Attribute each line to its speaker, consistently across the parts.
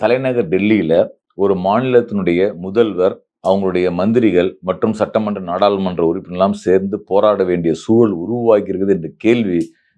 Speaker 1: தலைநகர் டெல்லியில ஒரு மாநிலத்தினுடைய முதல்வர், அவங்களுடைய மந்திரிகள் மற்றும் சட்டமன்ற, நாடாளுமன்ற உறுப்பினர்லாம் சேர்ந்து போராட வேண்டிய சூழல் உருவாகி இருக்குது என்ற கேள்வி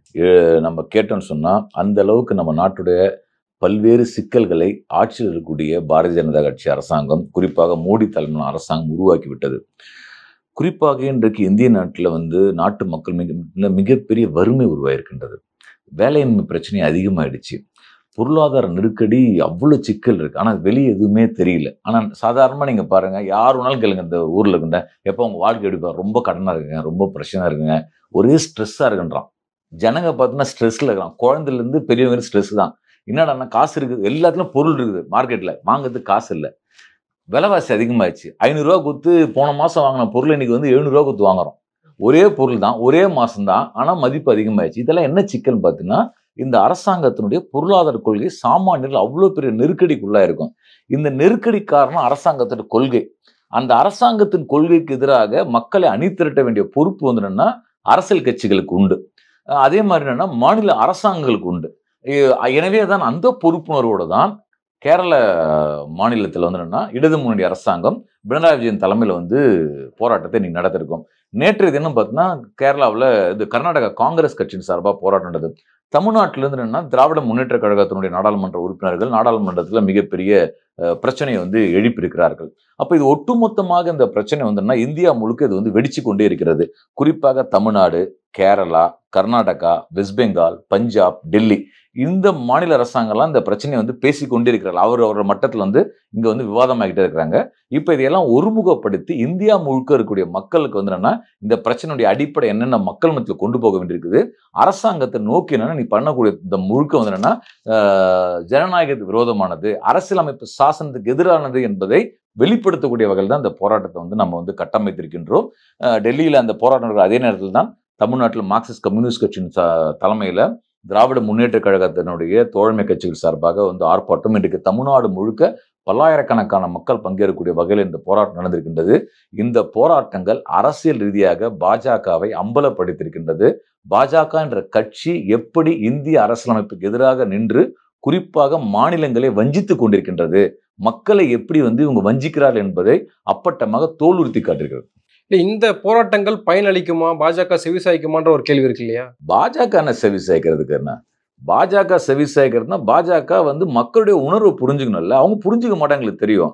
Speaker 1: நம்ம கேட்டோம்னு சொன்னா, அந்த அளவுக்கு நம்ம நாட்டுடைய பல்வேறு சிக்கல்களை ஆட்சியில் இருக்கக்கூடிய பாரதிய ஜனதா கட்சி அரசாங்கம், குறிப்பாக மோடி தலைமையிலான அரசாங்கம் உருவாக்கி விட்டது. குறிப்பாக இன்றைக்கு இந்திய நாட்டில் நாட்டு மக்கள் மிகப்பெரிய வறுமை உருவாயிருக்கின்றது. வேலையின்மை பிரச்சனை அதிகமாயிடுச்சு. பொருளாதார நெருக்கடி அவ்வளோ சிக்கல் இருக்கு. ஆனால் வெளியே எதுவுமே தெரியல. ஆனால் சாதாரணமாக நீங்கள் பாருங்க, யார் வேணாலும் கேளுங்க இந்த ஊரில் இருக்குண்ட, எப்போ உங்கள் வாழ்க்கை எப்படி ரொம்ப கடனாக இருக்குங்க, ரொம்ப பிரச்சனை இருக்குங்க, ஒரே ஸ்ட்ரெஸ்ஸாக இருக்குன்றான். ஜனங்க பார்த்தீங்கன்னா ஸ்ட்ரெஸ்ல இருக்கிறான். குழந்தைலேருந்து பெரியவங்க ஸ்ட்ரெஸ் தான். என்னடா காசு இருக்குது, எல்லாத்துலையும் பொருள் இருக்குது, மார்க்கெட்டில் வாங்குறதுக்கு காசு இல்லை, விலைவாசி அதிகமாகிடுச்சு. 500 ரூபா கொடுத்து போன மாதம் வாங்கின பொருள் இன்னைக்கு 700 ரூபா கொடுத்து வாங்குறோம். ஒரே பொருள் தான், ஒரே மாதம் தான், ஆனால் மதிப்பு அதிகமாகிடுச்சு. இதெல்லாம் என்ன சிக்கல்னு பார்த்தீங்கன்னா, இந்த அரசாங்கத்தினுடைய பொருளாதார கொள்கை சாமானியர்கள் அவ்வளோ பெரிய நெருக்கடிக்குள்ளா இருக்கும். இந்த நெருக்கடி காரணம் அரசாங்கத்தோட கொள்கை. அந்த அரசாங்கத்தின் கொள்கைக்கு எதிராக மக்களை அணிதிரட்ட வேண்டிய பொறுப்பு என்னன்னா அரசியல் கட்சிகளுக்கு உண்டு. அதே மாதிரி என்னன்னா மாநில அரசாங்கங்களுக்கு உண்டு. எனவே தான் அந்த பொறுப்புணர்வோடு தான் கேரள மாநிலத்தில் என்னன்னா இடது முன்னணி அரசாங்கம் பினராயி விஜயன் தலைமையில் போராட்டத்தை இன்னைக்கு நடத்திருக்கோம். நேற்றைய தினம் பார்த்தீங்கன்னா கேரளாவில் கர்நாடகா காங்கிரஸ் கட்சியின் சார்பாக போராட்டம் நடந்தது. தமிழ்நாட்டிலிருந்து என்னன்னா திராவிட முன்னேற்ற கழகத்தினுடைய நாடாளுமன்ற உறுப்பினர்கள் நாடாளுமன்றத்தில் மிகப்பெரிய பிரச்சனையை எழுப்பியிருக்கிறார்கள். அப்ப இது ஒட்டுமொத்தமாக இந்த பிரச்சனை இந்தியா முழுக்க இது வெடிச்சு கொண்டே இருக்கிறது. குறிப்பாக தமிழ்நாடு, கேரளா, கர்நாடகா, வெஸ்ட் பெங்கால், பஞ்சாப், டெல்லி இந்த மாநில அரசாங்கம்லாம் இந்த பிரச்சனையை பேசிக்கொண்டே இருக்கிறார்கள். அவரோட மட்டத்தில் இங்க விவாதமாகிட்டே இருக்கிறாங்க. இப்ப இதையெல்லாம் ஒருமுகப்படுத்தி இந்தியா முழுக்க இருக்கக்கூடிய மக்களுக்கு என்னன்னா இந்த பிரச்சனையுடைய அடிப்படை என்னென்ன மக்கள் மத்தியில் கொண்டு போக வேண்டியிருக்குது, அரசாங்கத்தை நோக்கி என்னன்னா நீ பண்ணக்கூடிய இந்த முழுக்க என்னன்னா ஜனநாயகத்துக்கு விரோதமானது, அரசியலமைப்பு சாசனத்துக்கு எதிரானது என்பதை வெளிப்படுத்தக்கூடிய வகையில் தான் இந்த போராட்டத்தை நம்ம கட்டமைத்திருக்கின்றோம். டெல்லியில அந்த போராட்டம் அதே நேரத்தில் தான் தமிழ்நாட்டில் மார்க்சிஸ்ட் கம்யூனிஸ்ட் கட்சியின் தலைமையில திராவிட முன்னேற்ற கழகத்தினுடைய தோழமை கட்சிகள் சார்பாக ஆர்ப்பாட்டம் இன்றைக்கு தமிழ்நாடு முழுக்க பல்லாயிரக்கணக்கான மக்கள் பங்கேற்கக்கூடிய வகையில் இந்த போராட்டம் நடந்திருக்கின்றது. இந்த போராட்டங்கள் அரசியல் ரீதியாக பாஜகவை அம்பலப்படுத்தியிருக்கின்றது. பாஜக என்ற கட்சி எப்படி இந்திய அரசியலமைப்புக்கு எதிராக நின்று குறிப்பாக மாநிலங்களை வஞ்சித்துக் கொண்டிருக்கின்றது, மக்களை எப்படி இவங்க வஞ்சிக்கிறார்கள் என்பதை அப்பட்டமாக தோலுறுத்தி காட்டியிருக்கிறது.
Speaker 2: இந்த போராட்டங்கள் பயனளிக்குமா, பாஜக செவிசாய்க்குமான்ற ஒரு கேள்வி இருக்கு இல்லையா?
Speaker 1: பாஜக என்ன செவிசாய்க்கிறதுக்கு என்ன? பாஜக செவிசாய்க்கிறதுனா பாஜக மக்களுடைய உணர்வை புரிஞ்சுக்கணும்ல. அவங்க புரிஞ்சுக்க மாட்டாங்களுக்கு தெரியும்.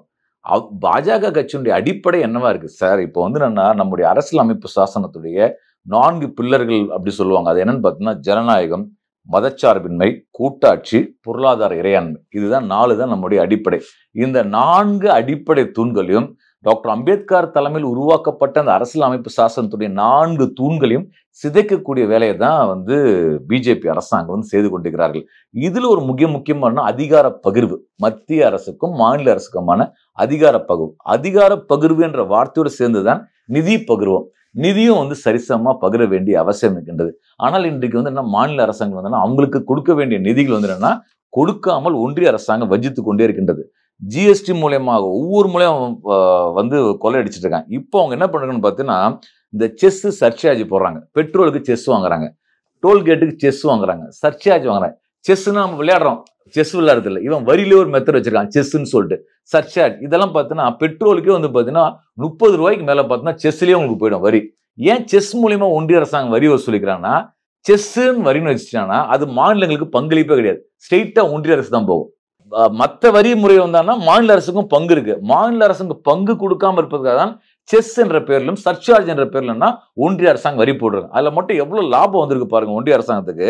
Speaker 1: பாஜக கட்சியினுடைய அடிப்படை என்னவா இருக்கு சார்? இப்போ என்னன்னா நம்முடைய அரசியல் அமைப்பு சாசனத்துடைய 4 பில்லர்கள் அப்படி சொல்லுவாங்க. அது என்னன்னு பார்த்தீங்கன்னா ஜனநாயகம், மதச்சார்பின்மை, கூட்டாட்சி, பொருளாதார இறையாண்மை. இதுதான் 4 தான் நம்முடைய அடிப்படை. இந்த 4 அடிப்படை தூண்களையும் டாக்டர் அம்பேத்கர் தலைமையில் உருவாக்கப்பட்ட அந்த அரசியல் அமைப்பு சாசனத்துடைய 4 தூண்களையும் சிதைக்கக்கூடிய வேலையை தான் பிஜேபி அரசாங்கம் செய்து கொண்டிருக்கிறார்கள். இதுல ஒரு முக்கியமான அதிகார பகிர்வு, மத்திய அரசுக்கும் மாநில அரசுக்குமான அதிகார பகிர்வு. அதிகார பகிர்வு என்ற வார்த்தையோடு சேர்ந்துதான் நிதி பகிர்வோம். நிதியும் சரிசமமா பகிர வேண்டிய அவசியம் இருக்கின்றது. ஆனால் இன்றைக்கு என்ன மாநில அரசாங்கம் அவங்களுக்கு கொடுக்க வேண்டிய நிதிகள் என்னன்னா கொடுக்காமல் ஒன்றிய அரசாங்கம் வஞ்சித்து கொண்டே இருக்கின்றது. ஜிஎஸ்டி மூலயமாக ஒவ்வொரு மூலையும் கொள்ளையடிச்சிட்டு இருக்காங்க. இப்போ அவங்க என்ன பண்றாங்கன்னு பார்த்தீங்கன்னா இந்த செஸ் சர்ச்சார்ஜ் போடுறாங்க, பெட்ரோலுக்கு செஸ் வாங்குறாங்க, டோல்கேட்டுக்கு செஸ் வாங்குறாங்க, சர்ச்சார்ஜ் வாங்குறாங்க. செஸ்ன்னு நம்ம விளையாடுறோம், செஸ் விளையாடுறது இல்லை, இவன் வரியிலே ஒரு மெத்தட் வச்சிருக்கான் செஸ்ன்னு சொல்லிட்டு சர்ச்சார்ஜ். இதெல்லாம் பார்த்தீங்கன்னா பெட்ரோலுக்கே பார்த்தீங்கன்னா 30 ரூபாய்க்கு மேல பார்த்தீங்கன்னா செஸ்லயே உங்களுக்கு போயிடும் வரி. ஏன் செஸ் மூலியமா ஒன்றிய அரசாங்கம் வரி வசூலிக்கிறாங்கன்னா, செஸ்ன்னு வரின்னு வச்சுட்டாங்கன்னா அது மாநிலங்களுக்கு பங்களிப்பே கிடையாது, ஸ்ட்ரெயிட்டா ஒன்றிய அரசு தான் போகும். மற்ற வரி முறை வந்தான்னா மாநில அரசுக்கும் பங்கு இருக்கு. மாநில அரசுக்கு பங்கு கொடுக்காம இருப்பதுக்காக தான் செஸ் என்ற பேர்லும் சர்ச்சார்ஜ் என்ற பேர்லன்னா ஒன்றிய அரசாங்கம் வரி போடுறாங்க. அதுல மட்டும் எவ்வளவு லாபம் வந்திருக்கு பாருங்க ஒன்றிய அரசாங்கத்துக்கு.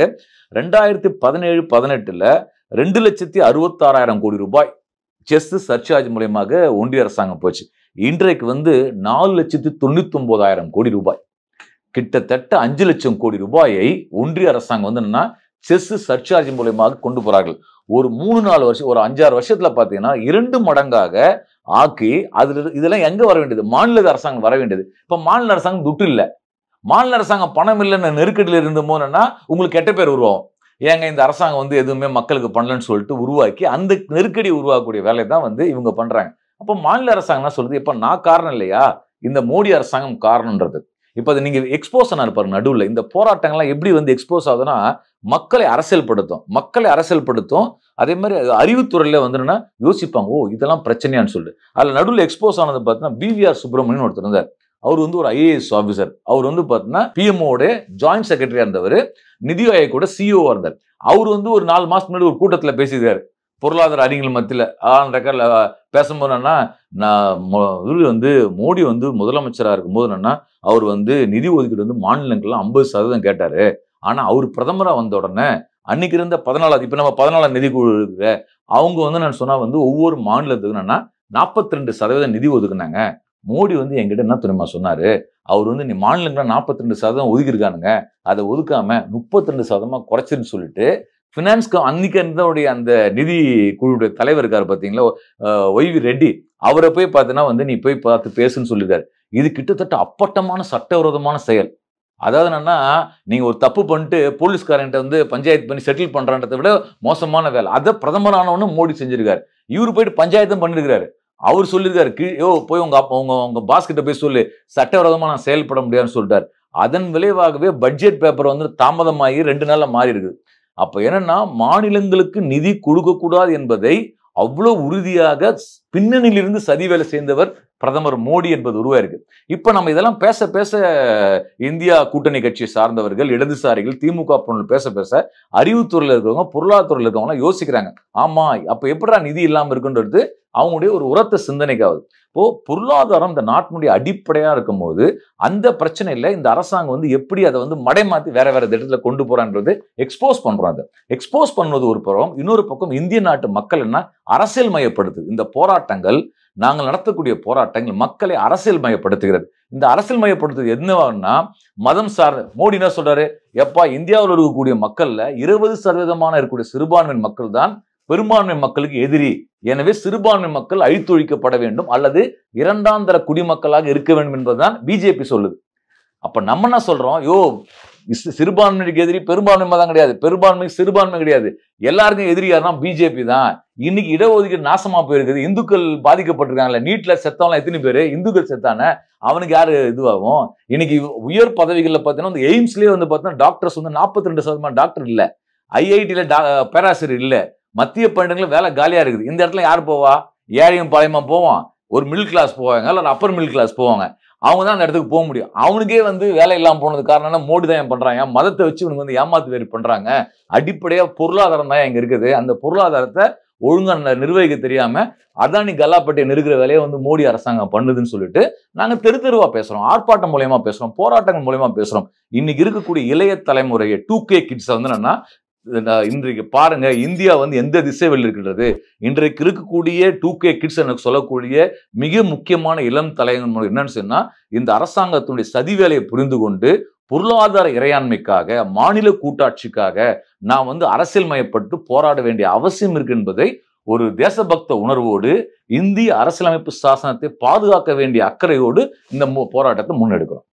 Speaker 1: 2017-18 2,66,000 கோடி ரூபாய் செஸ் சர்ச்சார்ஜ் மூலமாக ஒன்றிய அரசாங்கம் போச்சு. இன்றைக்கு 4,99,000 கோடி ரூபாய், கிட்டத்தட்ட 5 லட்சம் கோடி ரூபாயை ஒன்றிய அரசாங்கம் என்னன்னா செஸ் சர்ச்சார்ஜ் மூலமாக கொண்டு போறார்கள். ஒரு 3-4 வருஷம், ஒரு 5-6 வருஷத்துல பாத்தீங்கன்னா 2 மடங்காக ஆக்கி இதெல்லாம் எங்க வர வேண்டியது? மாநில அரசாங்கம் வர வேண்டியது. இப்ப மாநில அரசாங்கம் துட்டு இல்ல, மாநில அரசாங்கம் பணம் இல்லைன்னு நெருக்கடியில் இருந்த போதுன்னா உங்களுக்கு கெட்ட பேர் உருவாகும். ஏங்க இந்த அரசாங்கம் எதுவுமே மக்களுக்கு பண்ணலன்னு சொல்லிட்டு உருவாக்கி அந்த நெருக்கடி உருவாக்கக்கூடிய வேலை தான் இவங்க பண்றாங்க. அப்ப மாநில அரசாங்கம் என்ன சொல்றது? இப்ப நான் காரணம் இல்லையா, இந்த மோடி அரசாங்கம் காரணம்ன்றது. இப்ப அதை நீங்க எக்ஸ்போஸ் ஆனா இருப்பாரு நடுவுல. இந்த போராட்டங்கள்லாம் எப்படி வந்து எக்ஸ்போஸ் ஆகுதுன்னா, மக்களை அரசியல்படுத்தும். அதே மாதிரி அறிவுத்துறையில வந்து என்னன்னா யோசிப்பாங்க, ஓ இதெல்லாம் பிரச்சனையான்னு சொல்லிட்டு. அதுல நடுவுல எக்ஸ்போஸ் ஆனது பார்த்தீங்கன்னா பிவிஆர் சுப்பிரமணியன் ஒருத்தர் இருந்தார். அவர் வந்து ஒரு ஐஏஎஸ் ஆபீசர். அவர் வந்து பார்த்தீங்கன்னா பிஎம்ஓட ஜாயிண்ட் செக்ரட்டரியா இருந்தவர். நிதி ஆயோக்கோட சிஇஓ இருந்தார். அவர் வந்து ஒரு 4 மாசத்துக்கு முன்னாடி ஒரு கூட்டத்துல பேசியிருக்காரு. பொருளாதார அறிஞர்கள் மத்தியில ரெக்கார்ட்ல பேசும்போது என்னன்னா, இவரு வந்து மோடி வந்து முதலமைச்சரா இருக்கும்போது என்னன்னா, அவர் வந்து நிதி ஒதுக்கீடு வந்து மாநிலங்கள்லாம் 50% கேட்டாரு. ஆனா அவர் பிரதமரா வந்த உடனே அன்னைக்கு இருந்த 14 இப்ப நம்ம 14 நிதிக்குழு இருக்கு. அவங்க வந்து நான் சொன்னா வந்து ஒவ்வொரு மாநிலத்துக்கு என்னன்னா 42% நிதி ஒதுக்குனாங்க. மோடி வந்து என்கிட்ட என்ன தெரியுமா சொன்னாரு? அவர் வந்து நீ மாநிலங்கள 42% ஒதுக்கியிருக்கானுங்க. அதை ஒதுக்காம 32% குறைச்சிருன்னு சொல்லிட்டு பினான்ஸ்க்கு அன்னைக்கு இருந்தவுடைய அந்த நிதி குழுவுடைய தலைவர் இருக்காரு பாத்தீங்களா, ஒய்வி ரெட்டி. அவரை போய் பார்த்தீங்கன்னா வந்து நீ போய் பார்த்து பேசுன்னு சொல்லியிருக்காரு. இது கிட்டத்தட்ட அப்பட்டமான சட்டவிரோதமான செயல். அதாவது என்னன்னா, நீங்க ஒரு தப்பு பண்ணிட்டு போலீஸ்காரன்ட்ட வந்து பஞ்சாயத்து பண்ணி செட்டில் பண்றன்றதை விட மோசமான வேலை. அத பிரதமர் ஆனவொன்னே மோடி செஞ்சிருக்காரு. இவரு போயிட்டு பஞ்சாயத்தும் பண்ணிருக்காரு. அவரு சொல்லியிருக்காரு, போய் உங்க பாஸ் கிட்ட போய் சொல்லு, சட்டவிரோதமா நான் செயல்பட முடியாதுன்னு சொல்லிட்டாரு. அதன் விளைவாகவே பட்ஜெட் பேப்பர் வந்து தாமதமாகி 2 நாள்ல மாறி இருக்குது. அப்ப என்னன்னா, மாநிலங்களுக்கு நிதி கொடுக்கக்கூடாது என்பதை அவ்வளவு உறுதியாக பின்னணியிலிருந்து சதி வேலை செய்தவர் பிரதமர் மோடி என்பது உருவாயிருக்கு. இப்ப நம்ம இதெல்லாம் பேச பேச இந்தியா கூட்டணி கட்சியை சார்ந்தவர்கள், இடதுசாரிகள், திமுக பேச அறிவுத்துறையில இருக்கவங்க, பொருளாதாரத்துறையில இருக்கவங்க யோசிக்கிறாங்க. ஆமா, அப்ப எப்படிடா நிதி இல்லாம இருக்குன்றது அவங்களுடைய ஒரு உரத்த சிந்தனைக்காவது. இப்போ பொருளாதாரம் இந்த நாட்டினுடைய அடிப்படையா இருக்கும் போது அந்த பிரச்சனையில இந்த அரசாங்கம் வந்து எப்படி அதை வந்து மடைமாத்தி வேற இடத்துல கொண்டு போறான்றது எக்ஸ்போஸ் பண்றோம். அதை எக்ஸ்போஸ் பண்ணுவது ஒரு புறம், இன்னொரு பக்கம் இந்திய நாட்டு மக்கள் என்ன அரசியல் மயப்படுத்துது. இந்த போராட்டங்கள், நாங்கள் நடத்தக்கூடிய போராட்டங்கள் மக்களை அரசியல் மயப்படுத்துகிறது. இந்த அரசியல் மயப்படுத்துறது என்னவான்னா, மதம் சார்ந்த மோடி என்ன சொல்றாரு, எப்பா இந்தியாவில் இருக்கக்கூடிய மக்கள்ல 20% இருக்கக்கூடிய சிறுபான்மை மக்கள் தான் பெரும்பான்மை மக்களுக்கு எதிரி. எனவே சிறுபான்மை மக்கள் அழித்தொழிக்கப்பட வேண்டும் அல்லது 2ஆம் தர குடிமக்களாக இருக்க வேண்டும் என்பதுதான் பிஜேபி சொல்லுது. அப்ப நம்ம என்ன சொல்றோம், சிறுபான்மைக்கு எதிரி பெரும்பான்மை மதம் கிடையாது, பெரும்பான்மைக்கு சிறுபான்மை கிடையாது, எல்லாருக்கும் எதிரி யாருன்னா பிஜேபி தான். இன்னைக்கு இடஒதுக்கீடு நாசமா போயிருக்குது. இந்துக்கள் பாதிக்கப்பட்டிருக்காங்கல்ல, நீட்ல செத்தவங்க எத்தனை பேரு இந்துக்கள் செத்தானே, அவனுக்கு யாரு இதுவாகும்? இன்னைக்கு உயர் பதவிகள்ல பாத்தீங்கன்னா இந்த எய்ம்ஸ்லயே வந்து பாத்தீங்கன்னா டாக்டர்ஸ் வந்து 42% டாக்டர் இல்ல, ஐஐடியில பேராசிரியர் இல்ல, மத்திய பணியிடங்கள்ல வேலை காலியா இருக்குது. இந்த இடத்துல யார் போவா? ஏழையும் பாளையமா போவான், ஒரு மிடில் கிளாஸ் போவாங்க, இல்ல அப்பர் மிடில் கிளாஸ் போவாங்க. அவங்க தான் அந்த இடத்துக்கு போக முடியும். அவனுக்கே வந்து வேலை இல்லாம போனது காரணம் மோடி தான் பண்றாங்க. மதத்தை வச்சு இவனுக்கு வந்து ஏமாத்து வேறு பண்றாங்க. அடிப்படையா பொருளாதாரம் தான் இங்க இருக்குது. அந்த பொருளாதாரத்தை ஒழுங்கா நிர்வகிக்க தெரியாம அதானி கல்லாப்பட்டியை நிறுகிற வேலையை வந்து மோடி அரசாங்கம் பண்ணுதுன்னு சொல்லிட்டு நாங்க தெருவா பேசுறோம், ஆர்ப்பாட்டம் மூலயமா பேசுறோம், போராட்டங்கள் மூலயமா பேசுறோம். இன்னைக்கு இருக்கக்கூடிய இளைய தலைமுறையை 2K கிட்ஸ் வந்து என்னன்னா, இன்றைக்கு பாருங்க இந்தியா வந்து எந்த திசையில் இருக்கின்றது. இன்றைக்கு இருக்கக்கூடிய 2K கிட்ஸ் எனக்கு சொல்லக்கூடிய மிக முக்கியமான இளம் தலைமுறை என்னன்னு சொன்னா, இந்த அரசாங்கத்தினுடைய சதி வேலையை புரிந்து கொண்டு பொருளாதார இறையாண்மைக்காக, மாநில கூட்டாட்சிக்காக நான் வந்து அரசியல் மயப்பட்டு போராட வேண்டிய அவசியம் இருக்கு என்பதை ஒரு தேசபக்த உணர்வோடு, இந்திய அரசியலமைப்பு சாசனத்தை பாதுகாக்க வேண்டிய அக்கறையோடு இந்த போராட்டத்தை முன்னெடுக்கிறோம்.